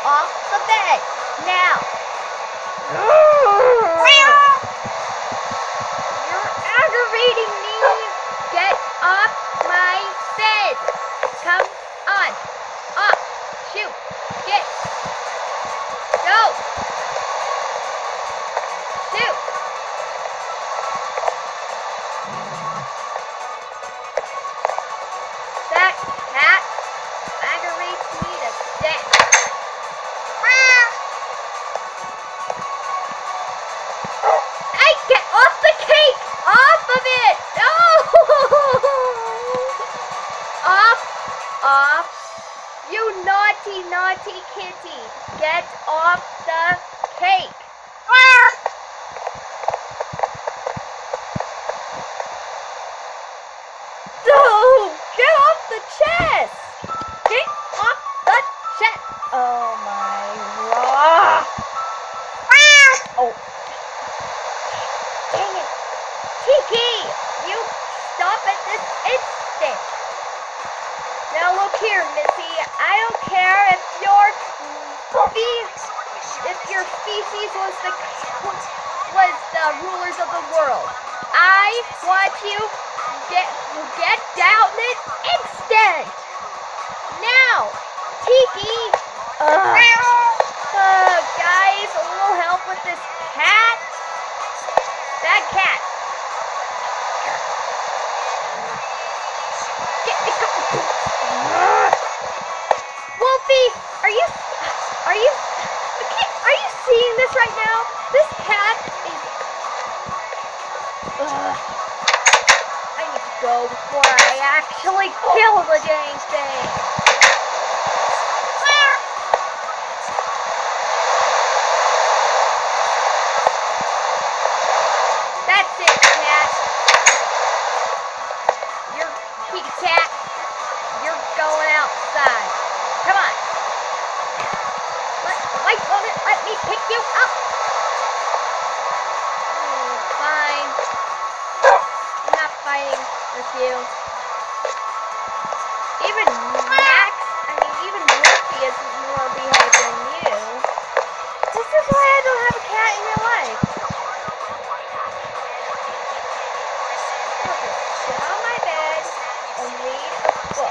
off the bed. Now. You're aggravating me. Get off my bed. Come on. Off. Shoot. Get. Go. Shoot. That cat aggravates me to death. Hey, get off the cake! Off of it! No! Off. You naughty, naughty kitty. Get off the cake. No! Get off the chest! Get off the chest! Oh my god! Oh. Dang it! Tiki! You stop at this instant! Now look here, Missy. I don't care if your species was the rulers of the world. I want you get down this instant! Now! Tiki! Guys, a little help with this cat? That cat! Wolfie! Are you seeing this right now? This cat is... I need to go before I actually kill the dang thing. That's it, cat. You're kitty cat. You're going outside. Come on. Let me pick you up. Fine. I'm not fighting with you. Even Wolfie is more behaved than you. This is why I don't have a cat in your life. I'll just sit on my bed and read a book.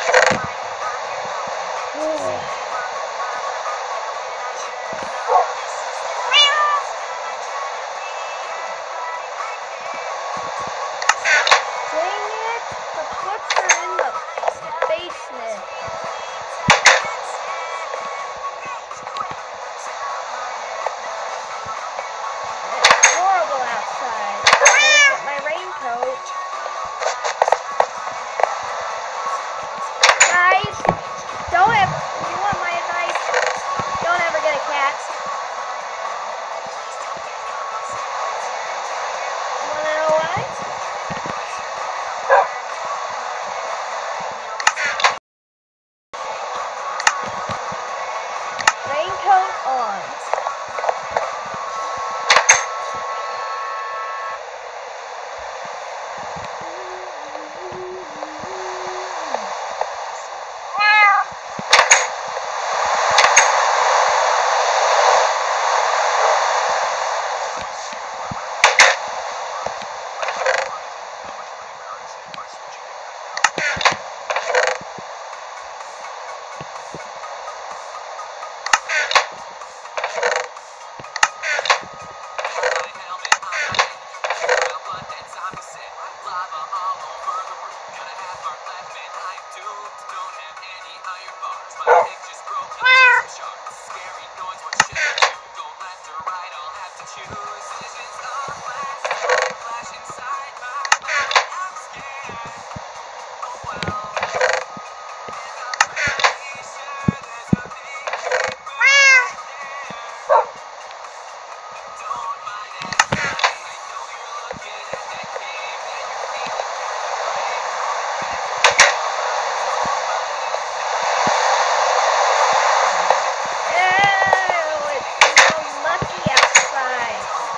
Dang it! The books are in the basement. It's horrible outside. I gotta get my raincoat. Guys, you want my advice? Don't ever get a cat. Wanna know why? Raincoat on. Ew, it's so mucky outside.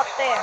there.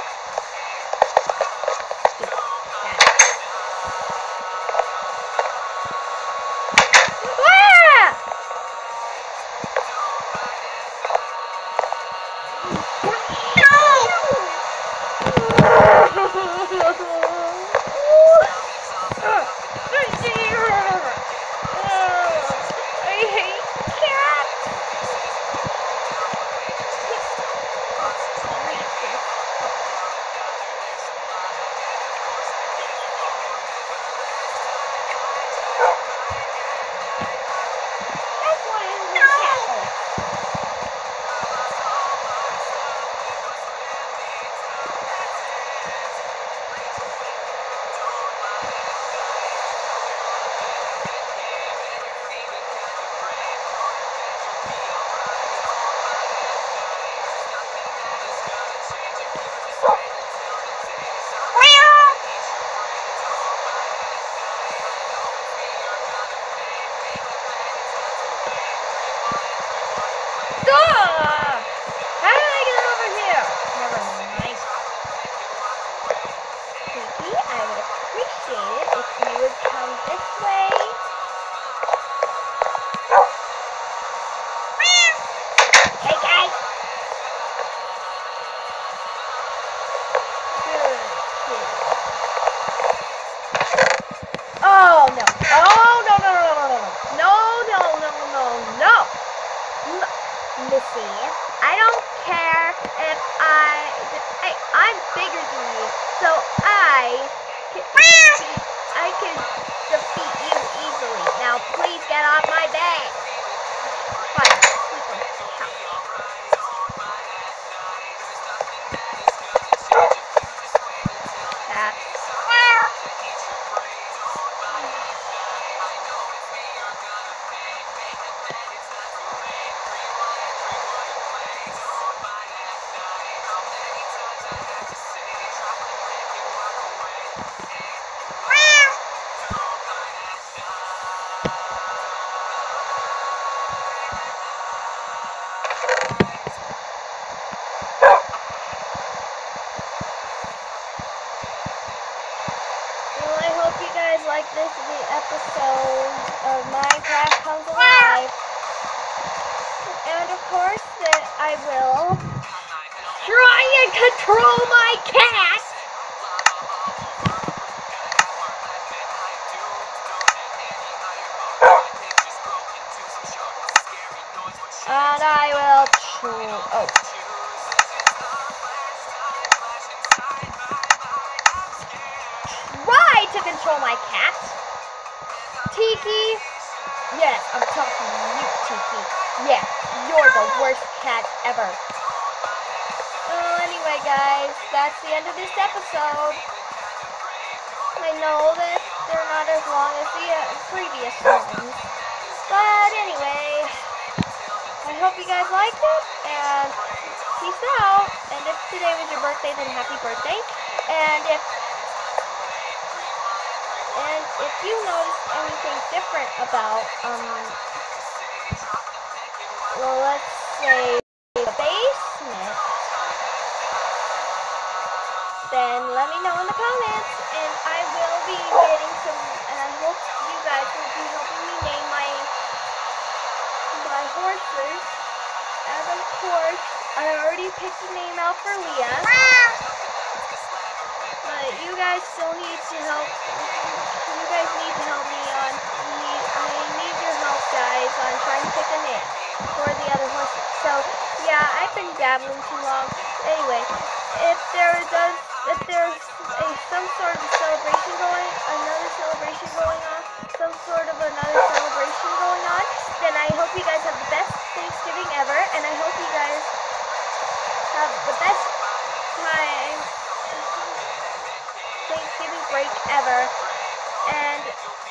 Missy, I don't care if I'm bigger than you, so I can defeat you easily. Now please get off my bed. Fine, sleep on the couch. Like this episode of Minecraft Comes Alive, and of course that I will try and control my cat. And I will try to control my cat. Tiki? Yes, I'm talking to you, Tiki. Yes, you're the worst cat ever. Well, anyway, guys, that's the end of this episode. I know that they're not as long as the previous ones. But anyway, I hope you guys liked it, and peace out. And if today was your birthday, then happy birthday. And if you notice anything different about, well, let's say the basement, then let me know in the comments, and I will be getting some, and I hope you guys will be helping me name my horses, and of course, I already picked a name out for Leah, but you guys still need to help. You guys need to help me on. I need your help, guys, on trying to pick a name for the other horses. So yeah, I've been dabbling too long. Anyway, if there's some sort of celebration going on, then I hope you guys have the best Thanksgiving ever, and I hope you guys have the best Thanksgiving break ever. And